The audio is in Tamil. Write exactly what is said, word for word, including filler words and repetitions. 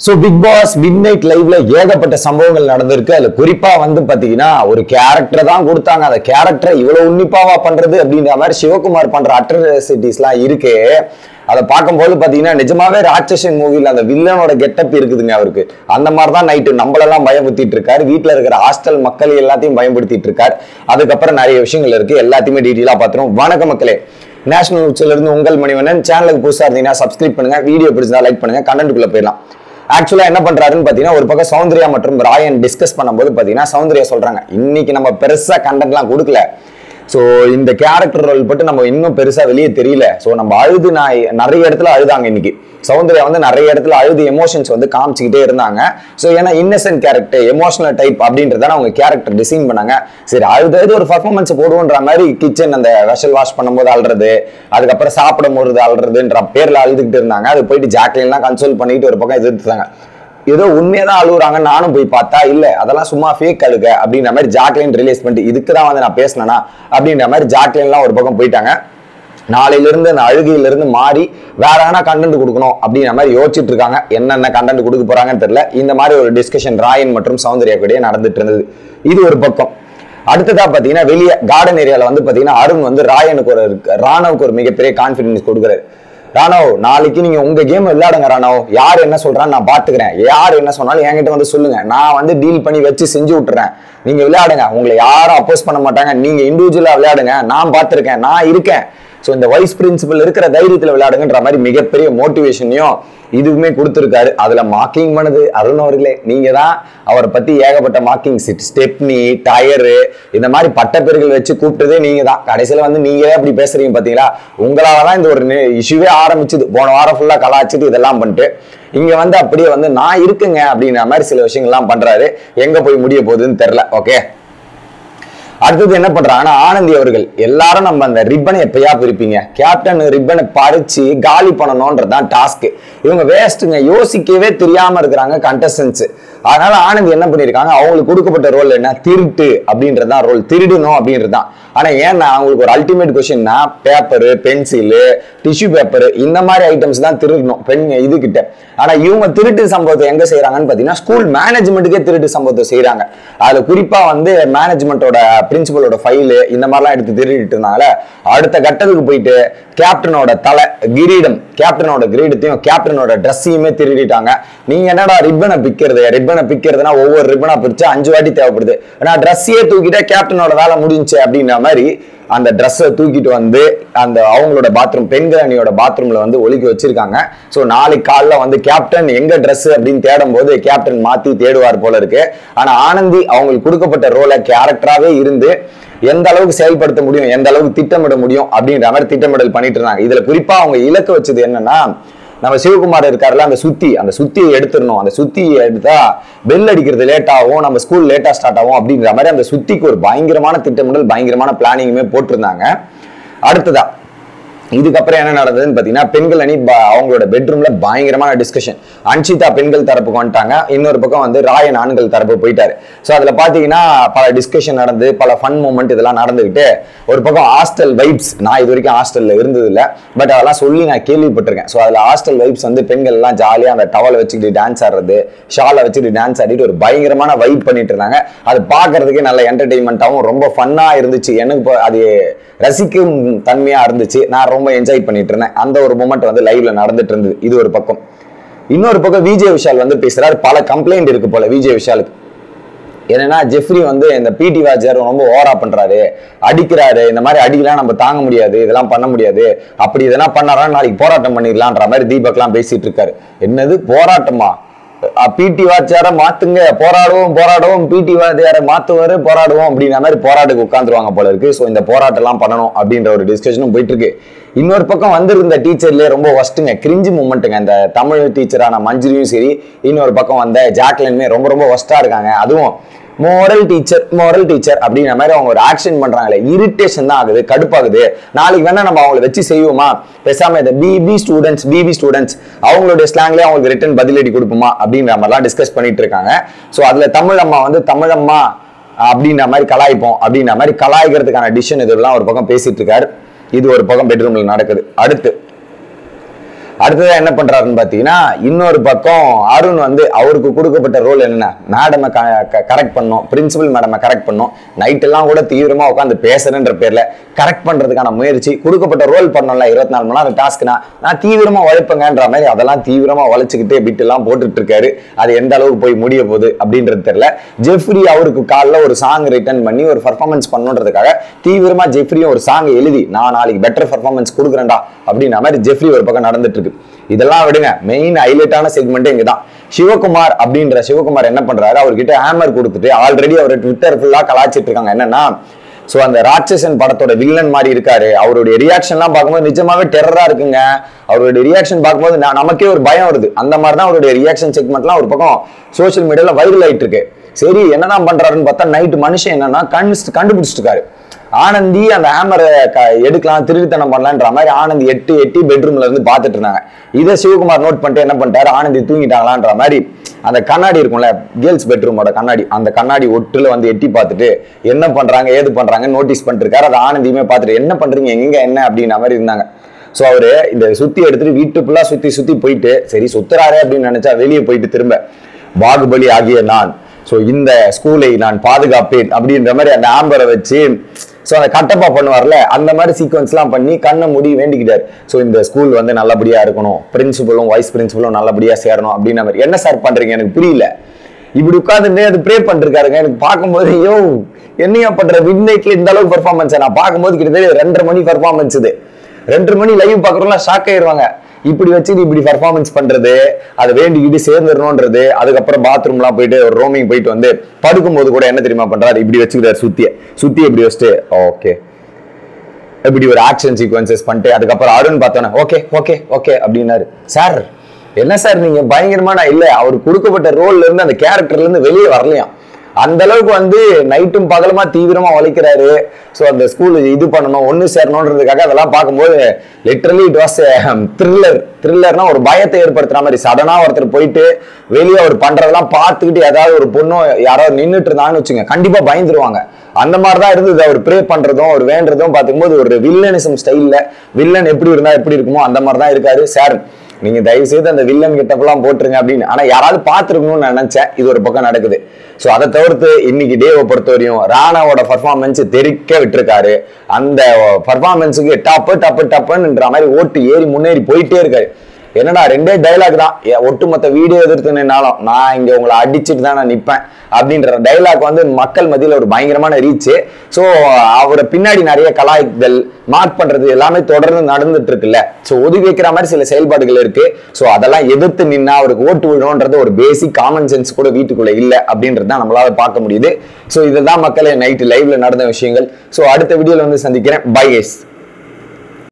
So Bigg Boss midnight லைவ்ல ஏகப்பட்ட சம்பவங்கள் நடந்திருக்கு. அதுல குறிப்பா வந்து பாத்தீங்கன்னா ஒரு கேரக்டர் தான் கொடுத்தாங்க. அந்த கேரக்டரை இவ்வளவு உன்னிப்பாவா பண்றது அப்படின்ற மாதிரி சிவகுமார் பண்ற அட்ராசிட்டிஸ் எல்லாம் இருக்கு. அதை பார்க்கும்போது பாத்தீங்கன்னா நிஜமாவே ராட்சசன் மூவில அந்த வில்லனோட கெட்டப் இருக்குதுங்க அவருக்கு. அந்த மாதிரிதான் நைட்டு நம்மளெல்லாம் பயமுறுத்திட்டு இருக்காரு. வீட்டுல இருக்கிற ஹாஸ்டல் மக்கள் எல்லாத்தையும் பயன்படுத்திட்டு இருக்காரு. அதுக்கப்புறம் நிறைய விஷயங்கள் இருக்கு. எல்லாத்தையுமே டீட்டெயிலா பாத்துரும். வணக்கம் மக்களே, நேஷனல் நியூஸ்ல இருந்து உங்கள் மணிவண்ணன். சேனலுக்கு புதுசா இருந்தீங்கன்னா சப்ஸ்கிரைப் பண்ணுங்க, வீடியோ பிடிச்சா லைக் பண்ணுங்க, கண்டென்ட்குள்ள போயிடலாம். ஆக்சுவலா என்ன பண்றாருன்னு பாத்தீங்கன்னா ஒரு பக்கம் சௌந்தர்யா மற்றும் ராயன் டிஸ்கஸ் பண்ணும்போது பாத்தீங்கன்னா சௌந்தர்யா சொல்றாங்க, இன்னைக்கு நம்ம பெருசா கண்டென்ட் எல்லாம் கொடுக்கல. ஸோ இந்த கேரக்டர் ரோல் பட்டு நம்ம இன்னும் பெருசா வெளியே தெரியல. ஸோ நம்ம அழுது நான் நிறைய இடத்துல அழுதாங்க இன்னைக்கு. சௌந்தர்யா வந்து நிறைய இடத்துல அழுது எமோஷன்ஸ் வந்து காமிச்சுக்கிட்டே இருந்தாங்க. ஸோ ஏன்னா இன்னசென்ட் கேரக்டர், எமோஷனல் டைப் அப்படின்றதான அவங்க கேரக்டர் டிசைன் பண்ணாங்க. சரி அழுது ஒரு பர்ஃபார்மன்ஸ் போடுவோன்ற மாதிரி கிச்சன் அந்த வெஷல் வாஷ் பண்ணும்போது அழுறது, அதுக்கப்புறம் சாப்பிடும் போது அழுறதுன்ற பேர்ல அழுதுகிட்டு இருந்தாங்க. அது போயிட்டு ஜாக்லின்லாம் கன்சோல் பண்ணிட்டு ஒரு பக்கம் எதிர்த்துட்டாங்க. ஏதோ உண்மையதான் அழுகுறாங்க. நானும் போய் பார்த்தா இல்ல அதெல்லாம் சும்மா ஃபேக் அழுக அப்படின்ற மாதிரி ஜாக்லின் ரிலீஸ் பண்ணிட்டு இதுக்குதான் வந்து நான் பேசினேனா அப்படின்ற மாதிரி ஜாக்லின்லாம் ஒரு பக்கம் போயிட்டாங்க. நாளையில இருந்து அந்த அழுகையில இருந்து மாறி வேற எதனா கண்டென்ட் கொடுக்கணும் அப்படின்ற மாதிரி யோசிச்சுட்டு இருக்காங்க. என்னென்ன கண்டென்ட் கொடுக்க போறாங்கன்னு தெரியல. இந்த மாதிரி ஒரு டிஸ்கஷன் ராயன் மற்றும் சௌந்தர்யா கூட நடந்துட்டு இருந்தது. இது ஒரு பக்கம். அடுத்ததா பாத்தீங்கன்னா வெளியே கார்டன் ஏரியால வந்து பாத்தீங்கன்னா அருண் வந்து ராயனுக்கு ஒரு ராணவுக்கு ஒரு மிகப்பெரிய கான்பிடன்ஸ் கொடுக்குறாரு. ராணவ், நாளைக்கு நீங்க உங்க கேம் விளையாடுங்க ராணவ். யார் என்ன சொல்றான்னு நான் பாத்துக்கிறேன். யார் என்ன சொன்னாலும் என்கிட்ட வந்து சொல்லுங்க, நான் வந்து டீல் பண்ணி வச்சு செஞ்சு விட்டுறேன். நீங்க விளையாடுங்க, உங்களை யாரும் அப்போஸ் பண்ண மாட்டாங்க. நீங்க இண்டிவிஜுவலா விளையாடுங்க, நான் பாத்துருக்கேன், நான் இருக்கேன். ஸோ இந்த வைஸ் பிரின்சிபல் இருக்கிற தைரியத்தில் விளையாடுங்கன்ற மாதிரி மிகப்பெரிய மோட்டிவேஷனையும் இதுவுமே கொடுத்துருக்காரு. அதுல மார்க்கிங் பண்ணுது அருண் அவர்களே. நீங்க தான் அவரை பத்தி ஏகப்பட்ட மார்க்கிங், ஸ்டெப்னி, டயரு, இந்த மாதிரி பட்டப்பேர்கள் வச்சு கூப்பிட்டதே நீங்க தான். கடைசியில வந்து நீங்களே அப்படி பேசுறீங்க பாத்தீங்களா. உங்களாலதான் இந்த ஒரு இஷ்யூவே ஆரம்பிச்சுது. போன வாரம் ஃபுல்லா கலாச்சிட்டு இதெல்லாம் பண்ணிட்டு இங்க வந்து அப்படியே வந்து நான் இருக்குங்க அப்படின்ற மாதிரி சில விஷயங்கள்லாம் பண்றாரு. எங்க போய் முடிய போகுதுன்னு தெரியல. ஓகே, அடுத்தது என்ன பண்றாங்கன்னா ஆனந்தி அவர்கள் எல்லாரும் நம்ம அந்த ரிப்பனை எப்பயா பிரிப்பீங்க, கேப்டன் ரிப்பனை பறிச்சு காலி பண்ணணும்ன்றதுதான் டாஸ்க். இவங்க வேஸ்ட்டுங்க, யோசிக்கவே தெரியாம இருக்கிறாங்க கண்டஸ்டன்ஸ். அதனால ஆனந்தி என்ன பண்ணிருக்காங்க, அவங்களுக்கு கொடுக்கப்பட்ட ரோல் என்ன, திருட்டு அப்படின்றதுதான் ரோல், திருடணும் அப்படின்றதுதான். ஆனா ஏன்னா அவங்களுக்கு ஒரு அல்டிமேட் கொஸ்டின்னா பேப்பரு, பென்சிலு, டிஷ்யூ பேப்பர் இந்த மாதிரி ஐட்டம்ஸ் தான் திருடணும் பெண் இது கிட்ட. ஆனா இவங்க திருட்டு சம்பவத்தை எங்க செய்யறாங்கன்னு பாத்தீங்கன்னா ஸ்கூல் மேனேஜ்மெண்ட்டுக்கே திருட்டு சம்பவத்தை செய்யறாங்க. அதுல குறிப்பா வந்து மேனேஜ்மெண்டோட பிரின்சிபலோட ஃபைலு இந்த மாதிரிலாம் எடுத்து திருடிட்டு இருந்தால அடுத்த கட்டத்துக்கு போயிட்டு கேப்டனோட தலை கிரீடம், கேப்டனோட கிரீடத்தையும் கேப்டனோட ட்ரெஸ்ஸையுமே திருடிட்டாங்க. நீங்க என்னடா ரிப்பனை பிக்கிறது, ரிப்பனை பிக்கிறதுனா ஒவ்வொரு ரிப்பனா பிரிச்சு அஞ்சு வாட்டி தேவைப்படுது. ஆனா ட்ரெஸ்ஸையே தூக்கிட்டா கேப்டனோட வேலை முடிஞ்சு அப்படின்ற மாதிரி அந்த ட்ரெஸ்ஸை தூக்கிட்டு வந்து அந்த அவங்களோட பாத்ரூம், பெண்கள் அணியோட பாத்ரூம்ல வந்து ஒலிக்க வச்சிருக்காங்க. ஸோ நாளைக்கு காலைல வந்து கேப்டன் எங்க ட்ரெஸ் அப்படின்னு தேடும் போது கேப்டன் மாத்தி தேடுவார் போல இருக்கு. ஆனா ஆனந்தி அவங்களுக்கு கொடுக்கப்பட்ட ரோலை கேரக்டராகவே இருந்து எந்த அளவுக்கு செயல்படுத்த முடியும், எந்த அளவுக்கு திட்டமிட முடியும் அப்படின்ற மாதிரி திட்டமிடல் பண்ணிட்டு இருந்தாங்க. இதுல குறிப்பா அவங்க இலக்கு வச்சது என்னன்னா, நம்ம சிவகுமார் இருக்காருல்ல அந்த சுத்தி, அந்த சுத்தியை எடுத்துடணும். அந்த சுத்தியை எடுத்தா பெல் அடிக்கிறது லேட் ஆகும், நம்ம ஸ்கூல் லேட்டா ஸ்டார்ட் ஆகும் அப்படின்ற மாதிரி அந்த சுத்திக்கு ஒரு பயங்கரமான திட்டமிடல், பயங்கரமான பிளானிங்குமே போட்டிருந்தாங்க. அடுத்ததா இதுக்கப்புறம் என்ன நடந்ததுன்னு பாத்தீங்கன்னா பெண்கள் அணி அவங்களோட பெட்ரூம்ல பயங்கரமான டிஸ்கஷன். அன்ஷிதா பெண்கள் தரப்புக்கு வந்துட்டாங்க, இன்னொரு பக்கம் வந்து ராயன் ஆண்கள் தரப்பு போயிட்டாரு. ஸோ அதுல பாத்தீங்கன்னா பல டிஸ்கஷன் நடந்து பல ஃபன் மூமெண்ட் இதெல்லாம் நடந்துகிட்டு ஒரு பக்கம் ஹாஸ்டல் வைப்ஸ். நான் இது வரைக்கும் ஹாஸ்டல்ல இருந்தது இல்லை, பட் அதெல்லாம் சொல்லி நான் கேள்விப்பட்டிருக்கேன். ஸோ அதுல ஹாஸ்டல் வைப்ஸ் வந்து பெண்கள் எல்லாம் ஜாலியா அந்த டவலை வச்சுக்கிட்டு டான்ஸ் ஆடுறது, ஷாலை வச்சுட்டு டான்ஸ் ஆடிட்டு ஒரு பயங்கரமான வைப் பண்ணிட்டு இருந்தாங்க. அது பாக்குறதுக்கே நல்ல என்டர்டெயின்மெண்டாகவும் ரொம்ப ஃபன்னா இருந்துச்சு. எனக்கு அது ரசிக்கும் தன்மையா இருந்துச்சு. நான் ரொம்ப என்ஜாய் பண்ணிட்டு இருந்தேன். அந்த ஒரு மூமெண்ட் வந்து லைவ்ல நடந்துட்டு இருந்தது. இது ஒரு பக்கம். இன்னொரு பக்கம் விஜய் விஷால் வந்து பேசுறாரு. பல கம்ப்ளைண்ட் இருக்கு போல விஜய் விஷாலுக்கு. என்னன்னா ஜெஃப்ரி வந்து இந்த பிடி வாஜர் ரொம்ப ஓவரா பண்றாரு, அடிக்கிறாரு, இந்த மாதிரி அடிக்கலாம் நம்ம தாங்க முடியாது, இதெல்லாம் பண்ண முடியாது, அப்படி இதெல்லாம் பண்ணாரா நாளைக்கு போராட்டம் பண்ணிடலான்ற மாதிரி தீபக் எல்லாம் பேசிட்டு இருக்காரு. என்னது போராட்டமா, பிடி வாத்தியார மாத்துங்க, போராடுவோம் போராடுவோம், பிடி வாத்தியார மாத்துவாரு போராடுவோம் அப்படின்ற மாதிரி போராட்டுக்கு உட்காந்துருவாங்க போல இருக்கு. ஸோ இந்த போராட்டம் எல்லாம் பண்ணணும் அப்படின்ற ஒரு டிஸ்கஷனும் போயிட்டு இருக்கு. இன்னொரு பக்கம் வந்திருந்த டீச்சர்லயே ரொம்ப ஒஸ்ட்டுங்க, கிரிஞ்சு மூமெண்ட்டுங்க. இந்த தமிழ் டீச்சரான மஞ்சுரியும் சரி, இன்னொரு பக்கம் வந்த ஜாக்லினுமே ரொம்ப ரொம்ப ஒஸ்டா இருக்காங்க. அதுவும் மோரல் டீச்சர் மோரல் டீச்சர் அப்படிங்கிற மாதிரி அவங்க ஒரு ஆக்ஷன் பண்றாங்களே, இரிட்டேஷன் தான் ஆகுது, கடுப்பாகுது. நாளைக்கு வேணா நம்ம அவங்களை வச்சு செய்வோமா, பேசாம இந்த பிபி ஸ்டூடெண்ட்ஸ் பிபி ஸ்டூடெண்ட்ஸ் அவங்களுடைய ஸ்லாங்லேயே அவங்களுக்கு ரிட்டன் பதிலடி கொடுப்போமா அப்படின்ற மாதிரிலாம் டிஸ்கஸ் பண்ணிட்டு இருக்காங்க. ஸோ அதுல தமிழ் அம்மா வந்து தமிழம்மா அப்படின்ற மாதிரி கலாய்ப்போம் அப்படின்ற மாதிரி கலாய்க்கிறதுக்கான டிசிஷன் இதெல்லாம் ஒரு பக்கம் பேசிட்டு இருக்காரு. இது ஒரு பக்கம் பெட்ரூம்ல நடக்குது. அடுத்து அடுத்ததான் என்ன பண்றாருன்னு பாத்தீங்கன்னா, இன்னொரு பக்கம் அருண் வந்து அவருக்கு கொடுக்கப்பட்ட ரோல் என்ன, மேடமை கரெக்ட் பண்ணும், பிரின்சிபல் மேடமை கரெக்ட் பண்ணும், நைட் எல்லாம் கூட தீவிரமா உட்காந்து பேசுறேன்ற பேர்ல கரெக்ட் பண்றதுக்கான முயற்சி, கொடுக்கப்பட்ட ரோல் பண்ணல இருபத்தி நாலு மணி நேரம் டாஸ்க்னா நான் தீவிரமா உழைப்பேங்கன்ற மாதிரி அதெல்லாம் தீவிரமா உழைச்சுக்கிட்டே பிட் எல்லாம் போட்டுட்டு இருக்காரு. அது எந்த அளவுக்கு போய் முடிய போகுது அப்படின்றது தெரியல. ஜெஃப்ரி அவருக்கு காலைல ஒரு சாங் ரிட்டர்ன் பண்ணி ஒரு பர்ஃபார்மன்ஸ் பண்ணுன்றதுக்காக தீவிரமா ஜெஃப்ரியும் ஒரு சாங் எழுதி நான் நாளைக்கு பெட்டர் பர்ஃபார்மன்ஸ் கொடுக்குறேன்டா அப்படின்ற மாதிரி ஜெஃப்ரி ஒரு பக்கம் நடந்துட்டு இருக்கு. இதெல்லாம் விடுங்க, மெயின் ஹைலைட்டான செக்மெண்ட் இங்கதான். சிவகுமார் அப்படின்ற சிவகுமார் என்ன பண்றாரு, அவர்கிட்ட ஹேமர் கொடுத்துட்டு ஆல்ரெடி அவர் ட்விட்டர் ஃபுல்லா கலாச்சிட்டு இருக்காங்க. என்னன்னா, சோ அந்த ராட்சசன் படத்தோட வில்லன் மாதிரி இருக்காரு, அவருடைய ரியாக்ஷன் எல்லாம் பார்க்கும்போது நிஜமாவே டெரரா இருக்குங்க. அவருடைய ரியாக்ஷன் பார்க்கும்போது நமக்கே ஒரு பயம் வருது. அந்த மாதிரி தான் அவருடைய ரியாக்ஷன் செக்மெண்ட்லாம் ஒரு பக்கம் சோசியல் மீடியால வைரல் ஆயிட்டு இருக்கு. சரி, என்னதான் பண்றாருன்னு பார்த்தா நைட்டு மனுஷன் என்னன்னா கண்டு கண்டுபிடிச்சிட்டு இருக்காரு. ஆனந்தி அந்த ஹேமரை எடுக்கலாம், திருடித்தனம் பண்ணலான்ற மாதிரி ஆனந்தி எட்டு எட்டி பெட்ரூம்ல இருந்து பாத்துட்டு இருந்தாங்க. இதை சிவகுமார் நோட் பண்ணிட்டு என்ன பண்ணிட்டாரு, ஆனந்தி தூங்கிட்டாங்களான்ற மாதிரி அந்த கண்ணாடி இருக்கும்ல கேர்ள்ஸ் பெட்ரூமோட கண்ணாடி, அந்த கண்ணாடி ஒட்டுல வந்து எட்டி பார்த்துட்டு என்ன பண்றாங்க ஏது பண்றாங்க நோட்டீஸ் பண்ணிட்டு இருக்காரு. அதை ஆனந்தியுமே பார்த்துட்டு என்ன பண்றீங்க எங்க என்ன அப்படின்ற மாதிரி இருந்தாங்க. சோ அவரு இந்த சுத்தி எடுத்துட்டு வீட்டுக்குள்ளா சுத்தி சுத்தி போயிட்டு சரி சுத்துறாரு அப்படின்னு நினைச்சா வெளியே போயிட்டு திரும்ப பாகுபலி ஆகிய நான் சோ இந்த ஸ்கூலை நான் பாதுகாப்பேன் அப்படின்ற மாதிரி அந்த ஆம்பரை வச்சு சோ அந்த கட்டப்பா பண்ணுவார்ல அந்த மாதிரி சீக்வன்ஸ் எல்லாம் பண்ணி கண்ணை மூடி வேண்டிக்கிட்டாரு. சோ இந்த ஸ்கூல் வந்து நல்லபடியா இருக்கணும், பிரின்சிபலும் வைஸ் பிரின்சிபலும் நல்லபடியா சேரணும் அப்படின்ற மாதிரி. என்ன சார் பண்றீங்க எனக்கு புரியல, இப்படி உட்கார்ந்து அது ப்ரே பண்ணிருக்காருங்க. எனக்கு பார்க்கும்போது யோ என்னையா பண்ற மிட் நைட்ல இந்த அளவுக்கு பெர்ஃபார்மன்ஸ், நான் பார்க்கும்போது கிட்டத்தட்ட ரெண்டரை மணி பெர்ஃபார்மன்ஸ், இது ரெண்டரை மணி லைவ் பாக்குறவங்க ஷாக் ஆயிருவாங்க. இப்படி வச்சு இப்படி பெர்ஃபார்மன்ஸ் பண்றது, அதை வேண்டிக்கிட்டு சேர்ந்துடணும்ன்றது, அதுக்கப்புறம் பாத்ரூம் எல்லாம் போயிட்டு ஒரு ரோமிங் போயிட்டு வந்து படுக்கும் போது கூட என்ன தெரியுமா பண்றாரு, இப்படி வச்சுக்கிறாரு சுத்திய சுத்தி இப்படி வச்சுட்டு ஓகே இப்படி ஒரு ஆக்ஷன் சீக்வன்சஸ் பண்ணிட்டு அதுக்கப்புறம் அருண் பார்த்தோன்னே ஓகே ஓகே ஓகே அப்படின்னாரு. சார் என்ன சார் நீங்க பயங்கரமான இல்ல, அவர் கொடுக்கப்பட்ட ரோல்ல இருந்து அந்த கேரக்டர்ல இருந்து வெளியே வரலையாம். அந்த அளவுக்கு வந்து நைட்டும் பகலமா தீவிரமா உழைக்கிறாரு. ஸோ அந்த ஸ்கூல் இது பண்ணணும் ஒன்னு சேரணுன்றதுக்காக அதெல்லாம் பார்க்கும்போது லிட்டரலி இட் வாஸ் த்ரில்லர். த்ரில்லர்னா ஒரு பயத்தை ஏற்படுத்துற மாதிரி சடனா ஒருத்தர் போயிட்டு வெளியே அவர் பண்றதெல்லாம் பார்த்துக்கிட்டு ஏதாவது ஒரு பொண்ணும் யாராவது நின்றுட்டு இருந்தான்னு வச்சுங்க கண்டிப்பா பயந்துருவாங்க. அந்த மாதிரிதான் இருந்தது. அவர் ப்ரே பண்றதும் அவர் வேண்டதும் பார்க்கும்போது ஒரு வில்லனிசம் ஸ்டைல்ல வில்லன் எப்படி இருந்தா எப்படி இருக்குமோ அந்த மாதிரிதான் இருக்காரு. சார் நீங்க தயவு செய்து அந்த வில்லன் கிட்டப்பெல்லாம் போட்டுருங்க அப்படின்னு ஆனா யாராவது பார்த்துருக்கணும்னு நான் நினைச்சேன். இது ஒரு பக்கம் நடக்குது. சோ அதை தவிர்த்து இன்னைக்கு டேவை பொறுத்த வரையும் ராணாவோட பர்ஃபார்மன்ஸ் தெரிக்க விட்டுருக்காரு. அந்த பர்ஃபார்மன்ஸுக்கு டப்பு டப்பு டப்புன்ற மாதிரி ஓட்டு ஏறி முன்னேறி போயிட்டே இருக்காரு. என்னடா ரெண்டே டைலாக் தான், ஒட்டுமொத்த வீடியோ எதிர்த்து நின்னாலும் நான் இங்க உங்களை அடிச்சுட்டு தான் நான் நிப்பேன் அப்படின்ற டைலாக் வந்து மக்கள் மத்தியில ஒரு பயங்கரமான ரீச். சோ அவரை பின்னாடி நிறைய கலாய்தல் மார்க் பண்றது எல்லாமே தொடர்ந்து நடந்துட்டு இருக்குல்ல. சோ ஒதுக்கி வைக்கிற மாதிரி சில செயல்பாடுகள் இருக்கு. சோ அதெல்லாம் எதிர்த்து நின்னா அவருக்கு ஓட்டு விடணும்ன்றது ஒரு பேசிக் காமன் சென்ஸ் கூட வீட்டுக்குள்ள இல்ல அப்படின்றது தான் நம்மளால பார்க்க முடியுது. சோ இதுதான் மக்களே நைட் லைவ்ல நடந்த விஷயங்கள். சோ அடுத்த வீடியோல வந்து சந்திக்கிறேன். Bye guys.